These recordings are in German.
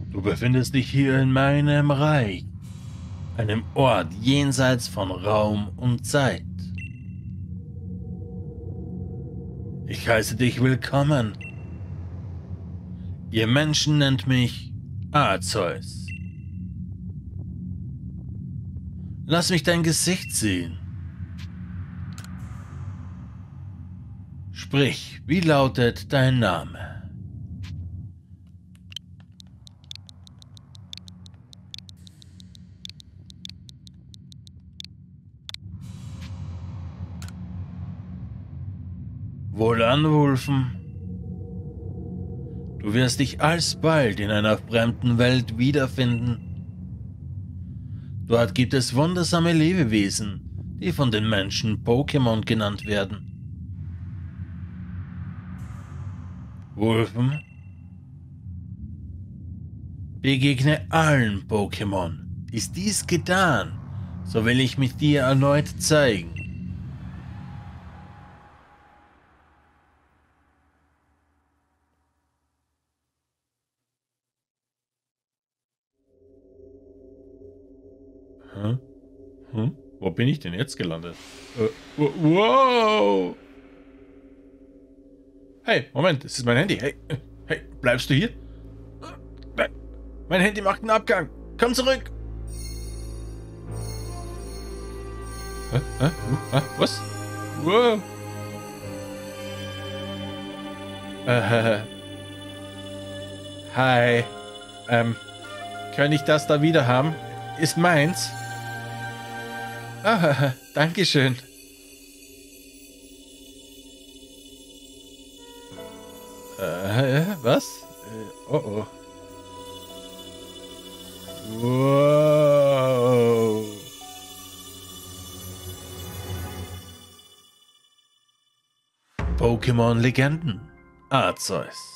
Du befindest dich hier in meinem Reich, einem Ort jenseits von Raum und Zeit. Ich heiße dich willkommen. Ihr Menschen nennt mich Arceus. Lass mich dein Gesicht sehen. Sprich, wie lautet dein Name? Wohlan, Wulfen. Du wirst dich alsbald in einer fremden Welt wiederfinden. Dort gibt es wundersame Lebewesen, die von den Menschen Pokémon genannt werden. Wulfen, begegne allen Pokémon. Ist dies getan, so will ich mich dir erneut zeigen. Wo bin ich denn jetzt gelandet? Wow! Hey, Moment, das ist mein Handy. Hey, bleibst du hier? Nein, mein Handy macht einen Abgang. Komm zurück! Was? Wow! Hi. Kann ich das da wieder haben? Ist meins. Dankeschön. Was? Oh. Wow. Pokémon-Legenden. Arceus.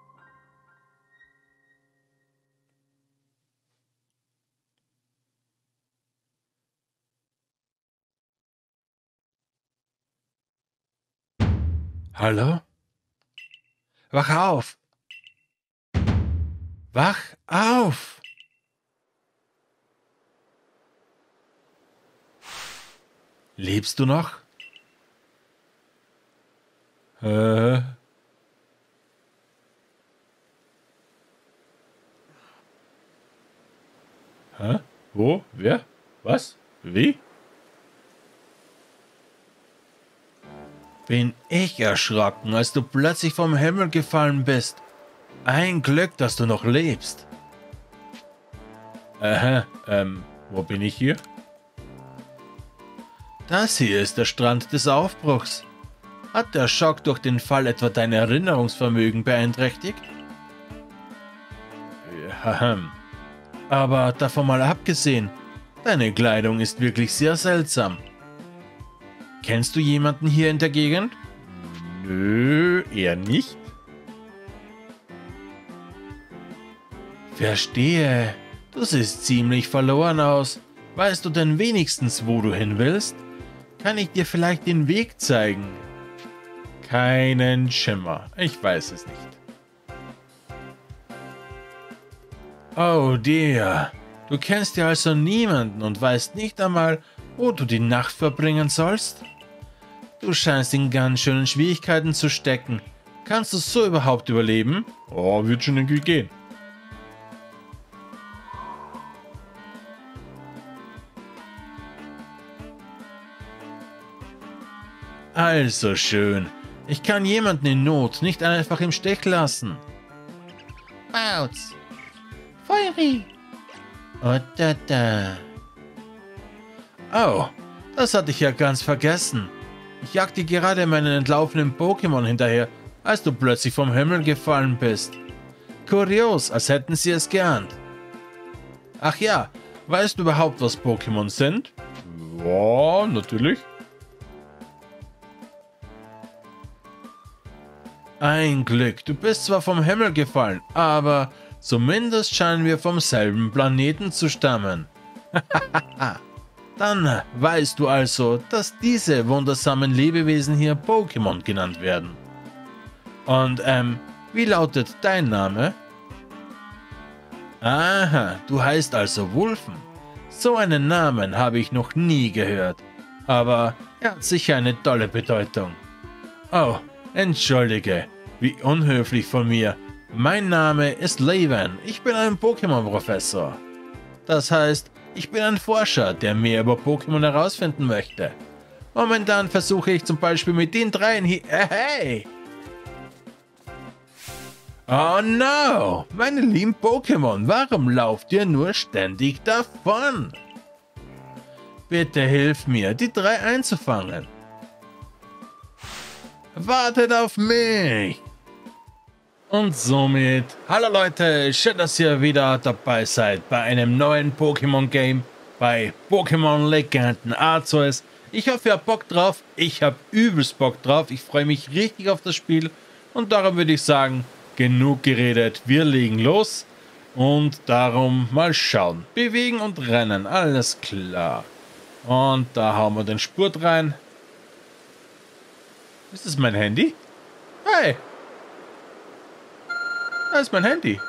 Hallo? Wach auf! Wach auf! Lebst du noch? Hä? Wo? Wer? Was? Wie? Bin ich erschrocken, als du plötzlich vom Himmel gefallen bist. Ein Glück, dass du noch lebst. Wo bin ich hier? Das hier ist der Strand des Aufbruchs. Hat der Schock durch den Fall etwa dein Erinnerungsvermögen beeinträchtigt? Aber davon mal abgesehen, deine Kleidung ist wirklich sehr seltsam. Kennst du jemanden hier in der Gegend? Nö, eher nicht. Verstehe. Du siehst ziemlich verloren aus. Weißt du denn wenigstens, wo du hin willst? Kann ich dir vielleicht den Weg zeigen? Keinen Schimmer. Ich weiß es nicht. Oh dear. Du kennst ja also niemanden und weißt nicht einmal, wo du die Nacht verbringen sollst? Du scheinst in ganz schönen Schwierigkeiten zu stecken. Kannst du so überhaupt überleben? Oh, wird schon irgendwie gehen. Also schön. Ich kann jemanden in Not nicht einfach im Stich lassen. Bautz. Feueri. Oh, das hatte ich ja ganz vergessen. Ich jagte gerade meinen entlaufenen Pokémon hinterher, als du plötzlich vom Himmel gefallen bist. Kurios, als hätten sie es geahnt. Ach ja, weißt du überhaupt, was Pokémon sind? Ja, natürlich. Ein Glück, du bist zwar vom Himmel gefallen, aber zumindest scheinen wir vom selben Planeten zu stammen. Dann weißt du also, dass diese wundersamen Lebewesen hier Pokémon genannt werden. Und wie lautet dein Name? Aha, du heißt also Wulfen. So einen Namen habe ich noch nie gehört. Aber er hat sicher eine tolle Bedeutung. Oh, entschuldige, wie unhöflich von mir. Mein Name ist Levan. Ich bin ein Pokémon-Professor. Das heißt, ich bin ein Forscher, der mehr über Pokémon herausfinden möchte. Momentan versuche ich zum Beispiel mit den dreien hier... Hey! Oh no! Meine lieben Pokémon, warum lauft ihr nur ständig davon? Bitte hilf mir, die drei einzufangen. Wartet auf mich! Und somit, hallo Leute, schön, dass ihr wieder dabei seid bei einem neuen Pokémon-Game, bei Pokémon Legenden Arceus. Ich hoffe, ihr habt Bock drauf, ich habe übelst Bock drauf, ich freue mich richtig auf das Spiel und darum würde ich sagen, genug geredet, wir legen los und darum mal schauen. Bewegen und rennen, alles klar. Und da hauen wir den Spurt rein. Ist das mein Handy? Hey! Da ist mein Handy.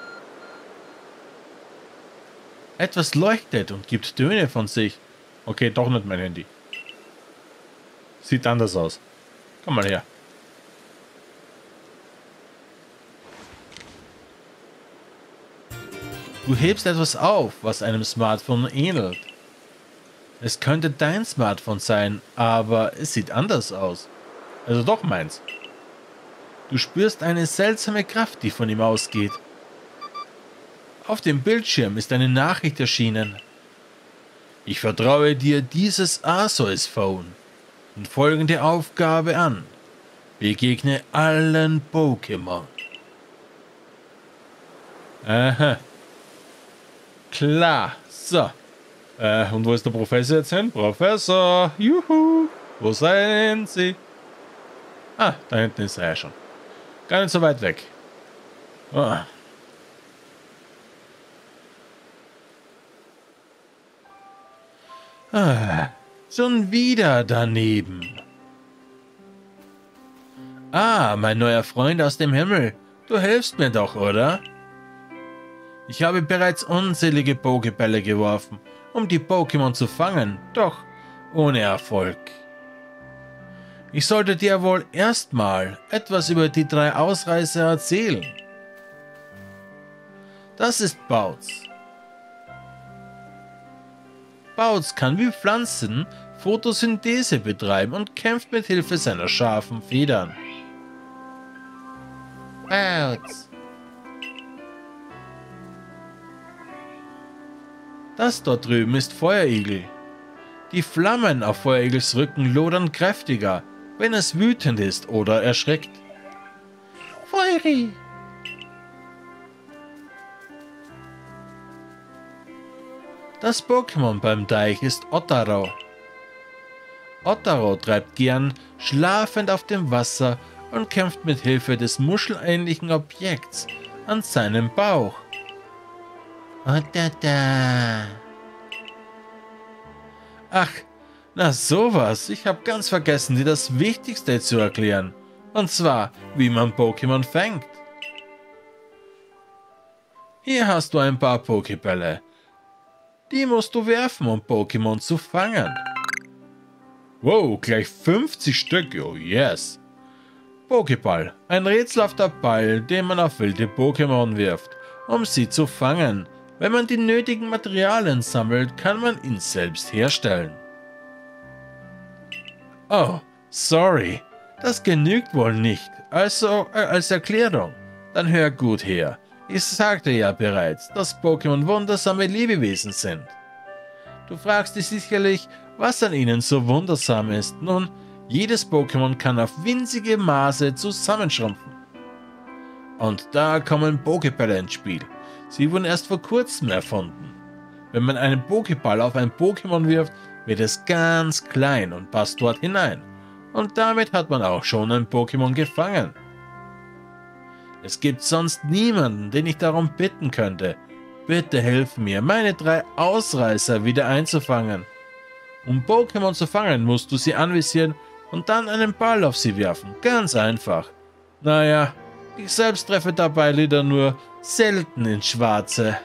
Etwas leuchtet und gibt Töne von sich. Okay, doch nicht mein Handy. Sieht anders aus. Komm mal her. Du hebst etwas auf, was einem Smartphone ähnelt. Es könnte dein Smartphone sein, aber es sieht anders aus. Also doch meins. Du spürst eine seltsame Kraft, die von ihm ausgeht. Auf dem Bildschirm ist eine Nachricht erschienen. Ich vertraue dir dieses Arceus-Phone und folgende Aufgabe an. Begegne allen Pokémon. Aha. Klar. So. Und wo ist der Professor jetzt hin? Professor. Juhu. Wo sind Sie? Ah, da hinten ist er ja schon. Gar nicht so weit weg. Oh. Ah, schon wieder daneben. Ah, mein neuer Freund aus dem Himmel. Du hilfst mir doch, oder? Ich habe bereits unzählige Pokébälle geworfen, um die Pokémon zu fangen, doch ohne Erfolg. Ich sollte dir wohl erstmal etwas über die drei Ausreißer erzählen. Das ist Bauz. Bauz kann wie Pflanzen Photosynthese betreiben und kämpft mit Hilfe seiner scharfen Federn. Bauz. Das dort drüben ist Feuerigel. Die Flammen auf Feuerigels Rücken lodern kräftiger, wenn es wütend ist oder erschreckt. Feueri! Das Pokémon beim Deich ist Ottaro. Ottaro treibt gern schlafend auf dem Wasser und kämpft mit Hilfe des muschelähnlichen Objekts an seinem Bauch. Ottata. Ach, na sowas. Ich habe ganz vergessen, dir das Wichtigste zu erklären. Und zwar, wie man Pokémon fängt. Hier hast du ein paar Pokébälle. Die musst du werfen, um Pokémon zu fangen. Wow, gleich 50 Stück, oh yes. Pokéball, ein rätselhafter Ball, den man auf wilde Pokémon wirft, um sie zu fangen. Wenn man die nötigen Materialien sammelt, kann man ihn selbst herstellen. Oh, sorry, das genügt wohl nicht. Also, als Erklärung, dann hör gut her. Ich sagte ja bereits, dass Pokémon wundersame Lebewesen sind. Du fragst dich sicherlich, was an ihnen so wundersam ist. Nun, jedes Pokémon kann auf winzige Maße zusammenschrumpfen. Und da kommen Pokébälle ins Spiel. Sie wurden erst vor kurzem erfunden. Wenn man einen Pokéball auf ein Pokémon wirft, wird es ganz klein und passt dort hinein. Und damit hat man auch schon ein Pokémon gefangen. Es gibt sonst niemanden, den ich darum bitten könnte. Bitte hilf mir, meine 3 Ausreißer wieder einzufangen. Um Pokémon zu fangen, musst du sie anvisieren und dann einen Ball auf sie werfen. Ganz einfach. Naja, Ich selbst treffe dabei leider nur selten ins Schwarze.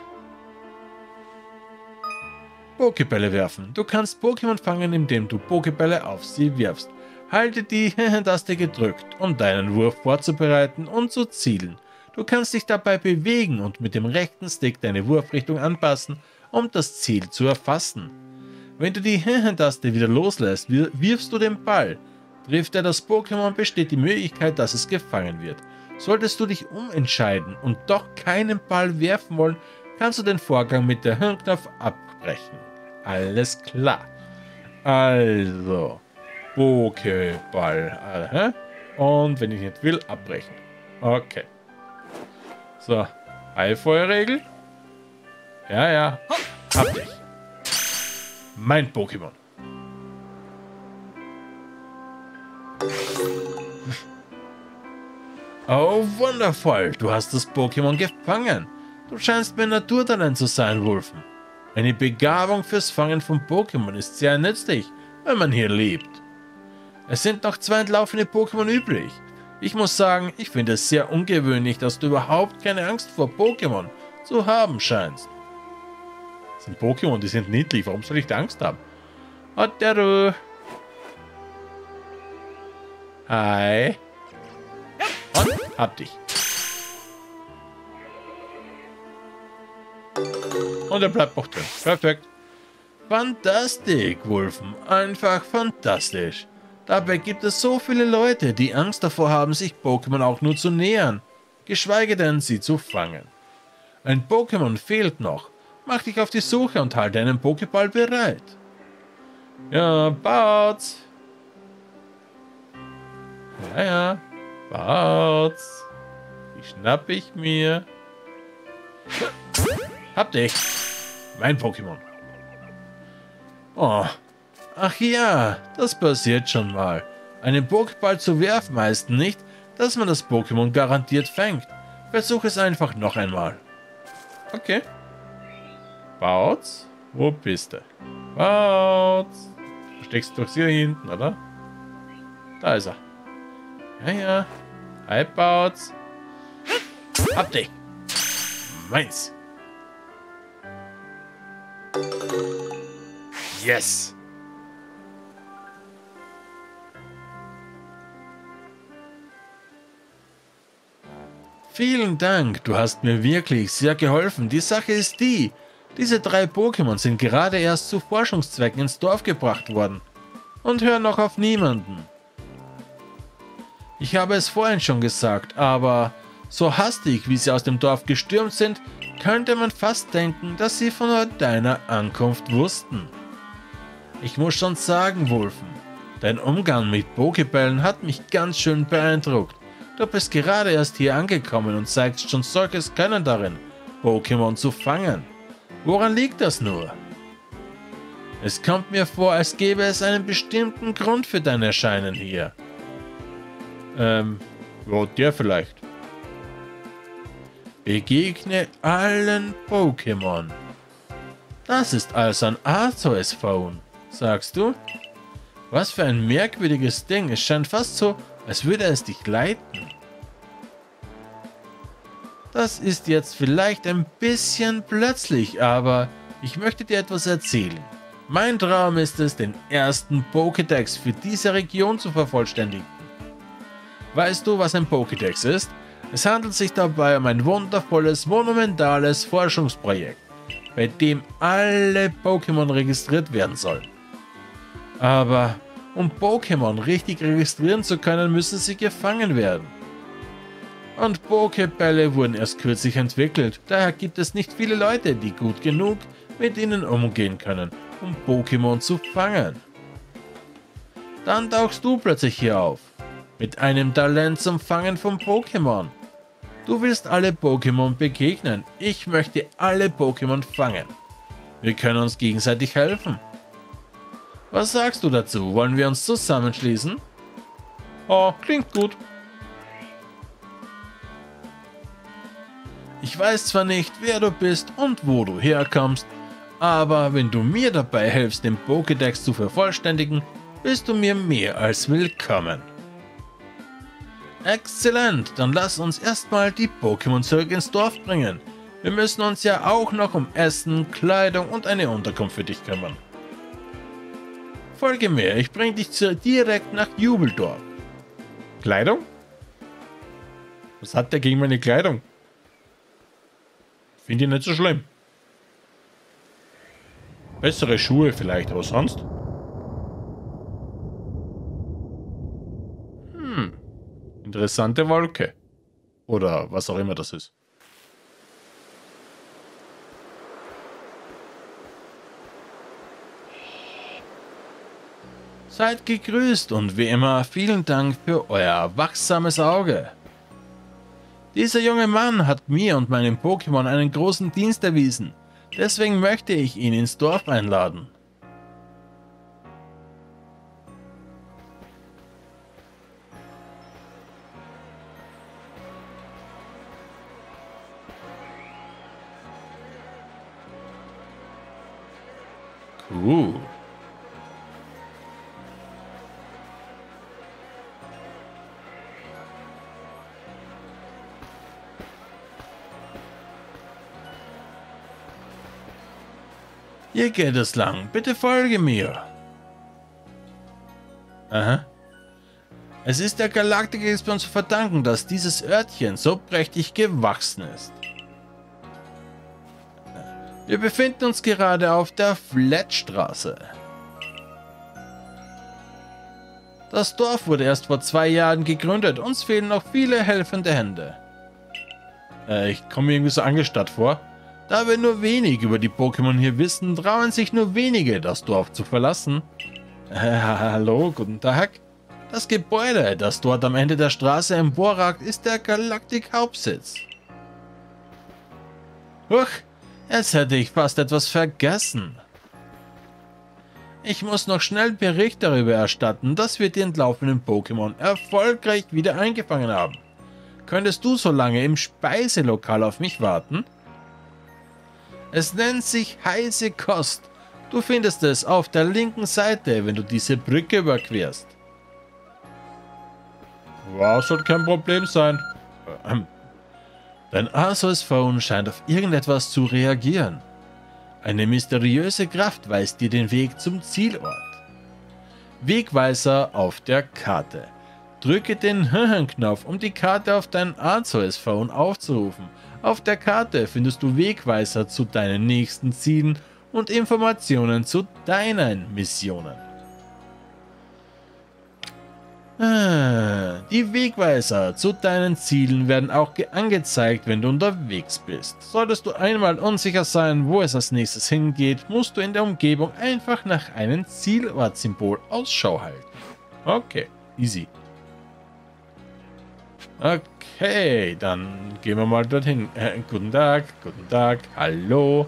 Pokebälle werfen. Du kannst Pokémon fangen, indem du Pokebälle auf sie wirfst. Halte die Taste gedrückt, um deinen Wurf vorzubereiten und zu zielen. Du kannst dich dabei bewegen und mit dem rechten Stick deine Wurfrichtung anpassen, um das Ziel zu erfassen. Wenn du die Taste wieder loslässt, wirfst du den Ball. Trifft er das Pokémon, besteht die Möglichkeit, dass es gefangen wird. Solltest du dich umentscheiden und doch keinen Ball werfen wollen, kannst du den Vorgang mit der Hirnknopf abbrechen. Alles klar. Also, Pokéball. Und wenn ich nicht will, abbrechen. Okay. So, Eifeuerregel. Ja. Hab dich. Mein Pokémon. Oh, wundervoll. Du hast das Pokémon gefangen. Du scheinst mein Naturtalent zu sein, Wulfen. Eine Begabung fürs Fangen von Pokémon ist sehr nützlich, wenn man hier lebt. Es sind noch 2 entlaufene Pokémon übrig. Ich muss sagen, ich finde es sehr ungewöhnlich, dass du überhaupt keine Angst vor Pokémon zu haben scheinst. Das sind Pokémon, die sind niedlich. Warum soll ich da Angst haben? Oteru. Hi. Und hab dich. Und er bleibt auch drin. Perfekt. Fantastisch, Wulfen. Einfach fantastisch. Dabei gibt es so viele Leute, die Angst davor haben, sich Pokémon auch nur zu nähern, geschweige denn sie zu fangen. Ein Pokémon fehlt noch. Mach dich auf die Suche und halte einen Pokéball bereit. Ja, Bautz. Ja, Bautz. Die schnapp ich mir. Hab dich. Mein Pokémon. Oh. Ach ja, das passiert schon mal. Einen Pokéball zu werfen heißt nicht, dass man das Pokémon garantiert fängt. Versuch es einfach noch einmal. Okay. Bautz? Wo bist du? Bautz? Du steckst doch hier hinten, oder? Da ist er. Ja. Hi, Bautz. Hab dich. Meins. Yes. Vielen Dank, du hast mir wirklich sehr geholfen. Die Sache ist die, diese 3 Pokémon sind gerade erst zu Forschungszwecken ins Dorf gebracht worden und hören noch auf niemanden. Ich habe es vorhin schon gesagt, aber so hastig, wie sie aus dem Dorf gestürmt sind, könnte man fast denken, dass sie von deiner Ankunft wussten. Ich muss schon sagen, Wulfen, dein Umgang mit Pokebällen hat mich ganz schön beeindruckt. Du bist gerade erst hier angekommen und zeigst schon solches Können darin, Pokémon zu fangen. Woran liegt das nur? Es kommt mir vor, als gäbe es einen bestimmten Grund für dein Erscheinen hier. Ja, der vielleicht. Begegne allen Pokémon. Das ist also ein Arceus-Phone, sagst du? Was für ein merkwürdiges Ding. Es scheint fast so, als würde es dich leiten. Das ist jetzt vielleicht ein bisschen plötzlich, aber ich möchte dir etwas erzählen. Mein Traum ist es, den ersten Pokédex für diese Region zu vervollständigen. Weißt du, was ein Pokédex ist? Es handelt sich dabei um ein wundervolles, monumentales Forschungsprojekt, bei dem alle Pokémon registriert werden sollen. Aber um Pokémon richtig registrieren zu können, müssen sie gefangen werden. Und Pokébälle wurden erst kürzlich entwickelt, daher gibt es nicht viele Leute, die gut genug mit ihnen umgehen können, um Pokémon zu fangen. Dann tauchst du plötzlich hier auf, mit einem Talent zum Fangen von Pokémon. Du willst alle Pokémon begegnen, ich möchte alle Pokémon fangen. Wir können uns gegenseitig helfen. Was sagst du dazu? Wollen wir uns zusammenschließen? Oh, klingt gut. Ich weiß zwar nicht, wer du bist und wo du herkommst, aber wenn du mir dabei hilfst, den Pokédex zu vervollständigen, bist du mir mehr als willkommen. Exzellent, dann lass uns erstmal die Pokémon zurück ins Dorf bringen. Wir müssen uns ja auch noch um Essen, Kleidung und eine Unterkunft für dich kümmern. Folge mir, ich bringe dich direkt nach Jubeldorf. Kleidung? Was hat der gegen meine Kleidung? Finde ich nicht so schlimm. Bessere Schuhe vielleicht, aber sonst? Interessante Wolke. Oder was auch immer das ist. Seid gegrüßt und wie immer vielen Dank für euer wachsames Auge. Dieser junge Mann hat mir und meinem Pokémon einen großen Dienst erwiesen. Deswegen möchte ich ihn ins Dorf einladen. Cool. Hier geht es lang. Bitte folge mir. Aha. Es ist der Galaktik-Expedition zu verdanken, dass dieses Örtchen so prächtig gewachsen ist. Wir befinden uns gerade auf der Flettstraße. Das Dorf wurde erst vor 2 Jahren gegründet. Uns fehlen noch viele helfende Hände. Ich komme mir irgendwie so angestarrt vor. Da wir nur wenig über die Pokémon hier wissen, trauen sich nur wenige, das Dorf zu verlassen. Hallo, guten Tag. Das Gebäude, das dort am Ende der Straße emporragt, ist der Galaktik-Hauptsitz. Huch, jetzt hätte ich fast etwas vergessen. Ich muss noch schnell Bericht darüber erstatten, dass wir die entlaufenen Pokémon erfolgreich wieder eingefangen haben. Könntest du so lange im Speiselokal auf mich warten? Es nennt sich heiße Kost. Du findest es auf der linken Seite, wenn du diese Brücke überquerst. Wow, soll kein Problem sein. Dein Arceus Phone scheint auf irgendetwas zu reagieren. Eine mysteriöse Kraft weist dir den Weg zum Zielort. Wegweiser auf der Karte. Drücke den Knopf, um die Karte auf dein Arceus Phone aufzurufen. Auf der Karte findest du Wegweiser zu deinen nächsten Zielen und Informationen zu deinen Missionen. Die Wegweiser zu deinen Zielen werden auch angezeigt, wenn du unterwegs bist. Solltest du einmal unsicher sein, wo es als nächstes hingeht, musst du in der Umgebung einfach nach einem Zielortsymbol Ausschau halten. Okay, easy. Okay, dann gehen wir mal dorthin. Guten Tag, hallo.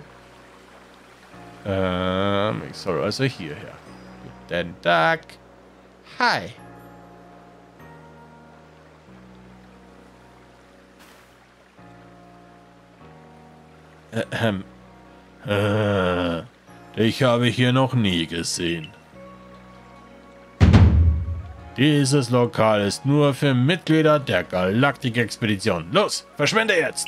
Ich soll also hierher. Guten Tag. Hi. Dich habe ich hier noch nie gesehen. Dieses Lokal ist nur für Mitglieder der Galaktik-Expedition. Los, verschwinde jetzt!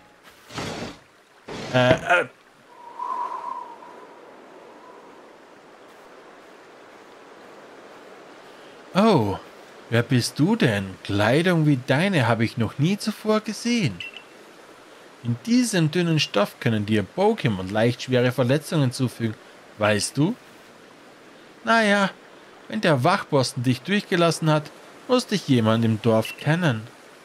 Oh, wer bist du denn? Kleidung wie deine habe ich noch nie zuvor gesehen. In diesem dünnen Stoff können dir Pokémon leicht schwere Verletzungen zufügen. Weißt du? Naja, wenn der Wachposten dich durchgelassen hat, muss dich jemand im Dorf kennen.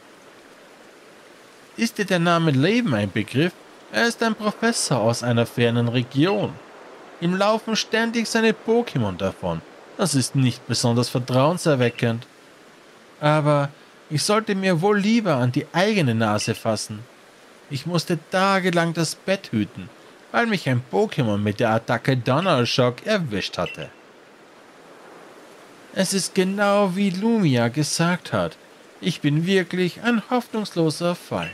Ist dir der Name Leben ein Begriff? Er ist ein Professor aus einer fernen Region. Ihm laufen ständig seine Pokémon davon. Das ist nicht besonders vertrauenserweckend. Aber ich sollte mir wohl lieber an die eigene Nase fassen. Ich musste tagelang das Bett hüten, weil mich ein Pokémon mit der Attacke Donnerschock erwischt hatte. Es ist genau wie Lumia gesagt hat. Ich bin wirklich ein hoffnungsloser Fall.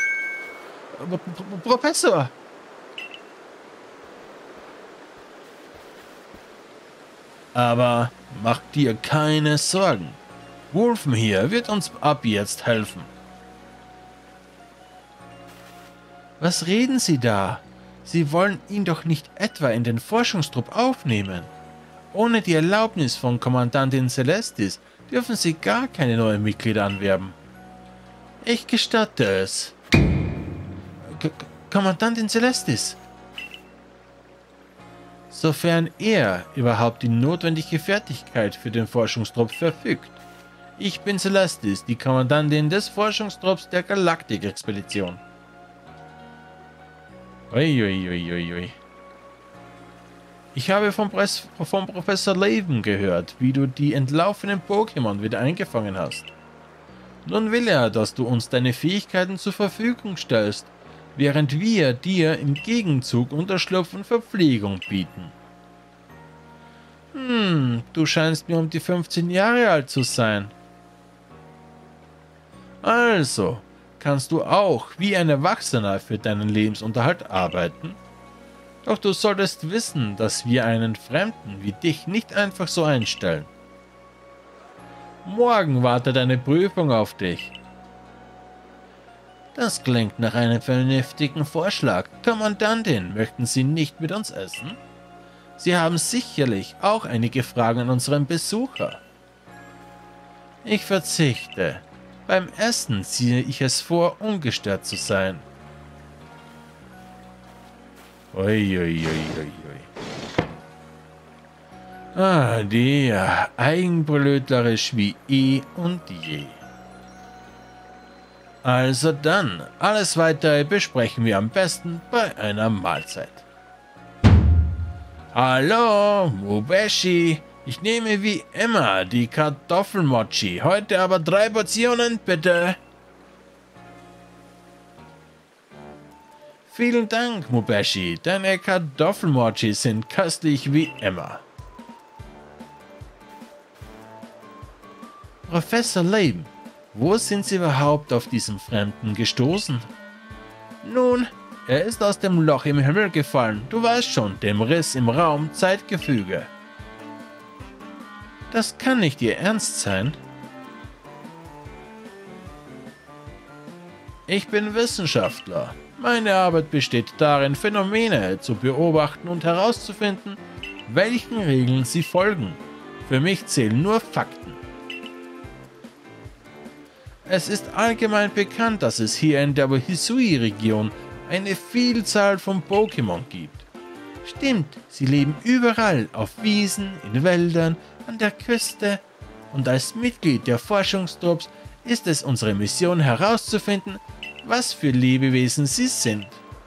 Professor! Aber mach dir keine Sorgen. Wolfen hier wird uns ab jetzt helfen. Was reden Sie da? Sie wollen ihn doch nicht etwa in den Forschungstrupp aufnehmen. Ohne die Erlaubnis von Kommandantin Celestis dürfen Sie gar keine neuen Mitglieder anwerben. Ich gestatte es. Kommandantin Celestis. Sofern er überhaupt die notwendige Fertigkeit für den Forschungstrupp verfügt. Ich bin Celestis, die Kommandantin des Forschungstrupps der Galaktik-Expedition. Uiuiuiui. Ich habe vom Professor Laven gehört, wie du die entlaufenen Pokémon wieder eingefangen hast. Nun will er, dass du uns deine Fähigkeiten zur Verfügung stellst, während wir dir im Gegenzug Unterschlupf und Verpflegung bieten. Du scheinst mir um die 15 Jahre alt zu sein. Also, kannst du auch wie ein Erwachsener für deinen Lebensunterhalt arbeiten? Doch du solltest wissen, dass wir einen Fremden wie dich nicht einfach so einstellen. Morgen wartet eine Prüfung auf dich. Das klingt nach einem vernünftigen Vorschlag. Kommandantin, möchten Sie nicht mit uns essen? Sie haben sicherlich auch einige Fragen an unseren Besucher. Ich verzichte. Beim Essen ziehe ich es vor, ungestört zu sein. Uiuiuiui. Der eigenbrötlerisch wie eh und je. Also dann, alles weitere besprechen wir am besten bei einer Mahlzeit. Hallo, Mubeshi. Ich nehme wie immer die Kartoffelmochi. Heute aber 3 Portionen, bitte. Vielen Dank, Mubeshi. Deine Kartoffelmochi sind köstlich wie immer. Professor Laven, wo sind Sie überhaupt auf diesen Fremden gestoßen? Nun, er ist aus dem Loch im Himmel gefallen. Du weißt schon, dem Riss im Raum-Zeitgefüge. Das kann nicht Ihr Ernst sein. Ich bin Wissenschaftler. Meine Arbeit besteht darin, Phänomene zu beobachten und herauszufinden, welchen Regeln sie folgen. Für mich zählen nur Fakten. Es ist allgemein bekannt, dass es hier in der Hisui-Region eine Vielzahl von Pokémon gibt. Stimmt, sie leben überall, auf Wiesen, in Wäldern, an der Küste, und als Mitglied der Forschungstrupps ist es unsere Mission herauszufinden, was für Lebewesen sie sind.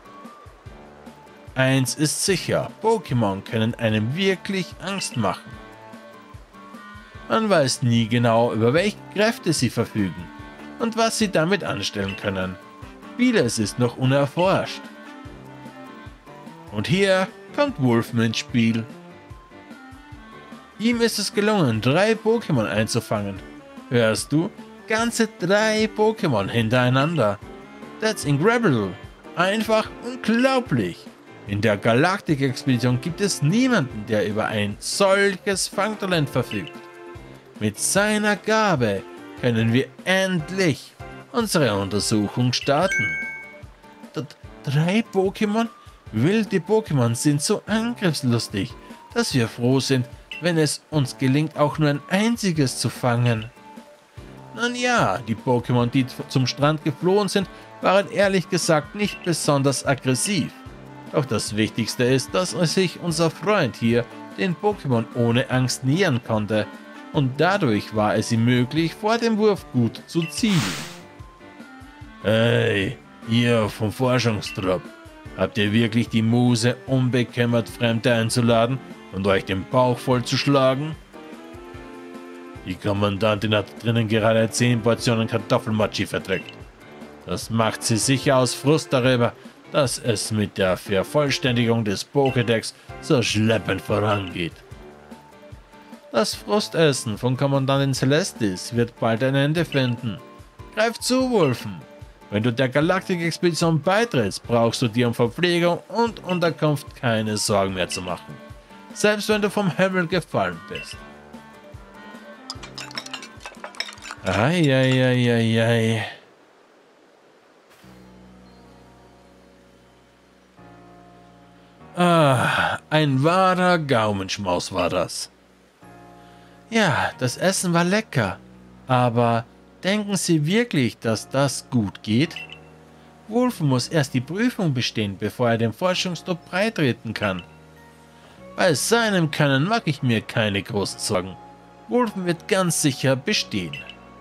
Eins ist sicher, Pokémon können einem wirklich Angst machen. Man weiß nie genau, über welche Kräfte sie verfügen und was sie damit anstellen können. Vieles ist noch unerforscht. Und hier kommt Wolfen ins Spiel. Ihm ist es gelungen, 3 Pokémon einzufangen. Hörst du? Ganze 3 Pokémon hintereinander. That's incredible. Einfach unglaublich. In der Galaktik-Expedition gibt es niemanden, der über ein solches Fangtalent verfügt. Mit seiner Gabe können wir endlich unsere Untersuchung starten. 3 Pokémon? Wilde Pokémon sind so angriffslustig, dass wir froh sind, wenn es uns gelingt, auch nur ein einziges zu fangen. Nun ja, die Pokémon, die zum Strand geflohen sind, waren ehrlich gesagt nicht besonders aggressiv. Doch das Wichtigste ist, dass sich unser Freund hier den Pokémon ohne Angst nähern konnte, und dadurch war es ihm möglich, vor dem Wurf gut zu zielen. Hey, ihr vom Forschungstrupp, habt ihr wirklich die Muse, unbekümmert Fremde einzuladen und euch den Bauch vollzuschlagen? Die Kommandantin hat drinnen gerade 10 Portionen Kartoffelmochi verdrückt. Das macht sie sicher aus Frust darüber, dass es mit der Vervollständigung des Pokédex so schleppend vorangeht. Das Frustessen von Kommandantin Celestis wird bald ein Ende finden. Greif zu, Wolfen! Wenn du der Galaktik-Expedition beitrittst, brauchst du dir um Verpflegung und Unterkunft keine Sorgen mehr zu machen. Selbst wenn du vom Himmel gefallen bist. Eieieiei. Ah, ein wahrer Gaumenschmaus war das. Ja, das Essen war lecker, aber denken Sie wirklich, dass das gut geht? Wulfen muss erst die Prüfung bestehen, bevor er dem Forschungstrupp beitreten kann. Bei seinem Können mache ich mir keine großen Sorgen. Wulfen wird ganz sicher bestehen.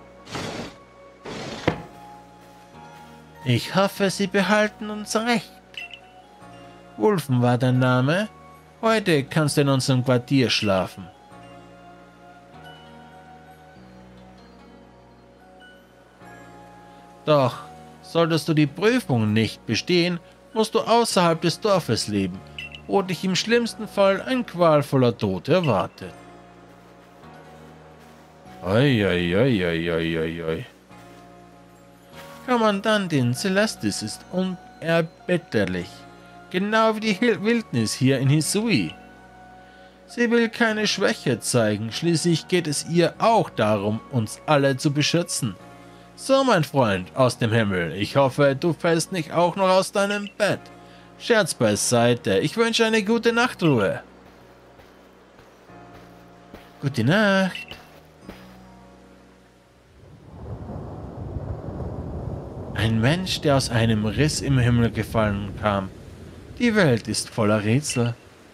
Ich hoffe, Sie behalten uns recht. Wulfen war dein Name? Heute kannst du in unserem Quartier schlafen. Doch, solltest du die Prüfung nicht bestehen, musst du außerhalb des Dorfes leben, wo dich im schlimmsten Fall ein qualvoller Tod erwartet. Oi. Kommandantin Celestis ist unerbitterlich, genau wie die Wildnis hier in Hisui. Sie will keine Schwäche zeigen, schließlich geht es ihr auch darum, uns alle zu beschützen. So, mein Freund aus dem Himmel, ich hoffe, du fällst nicht auch noch aus deinem Bett. Scherz beiseite, ich wünsche eine gute Nachtruhe. Gute Nacht. Ein Mensch, der aus einem Riss im Himmel gefallen kam. Die Welt ist voller Rätsel.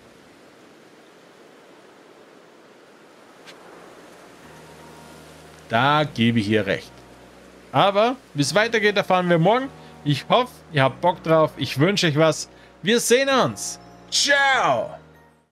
Da gebe ich ihr recht. Aber wie es weitergeht, erfahren wir morgen. Ich hoffe, ihr habt Bock drauf. Ich wünsche euch was. Wir sehen uns. Ciao.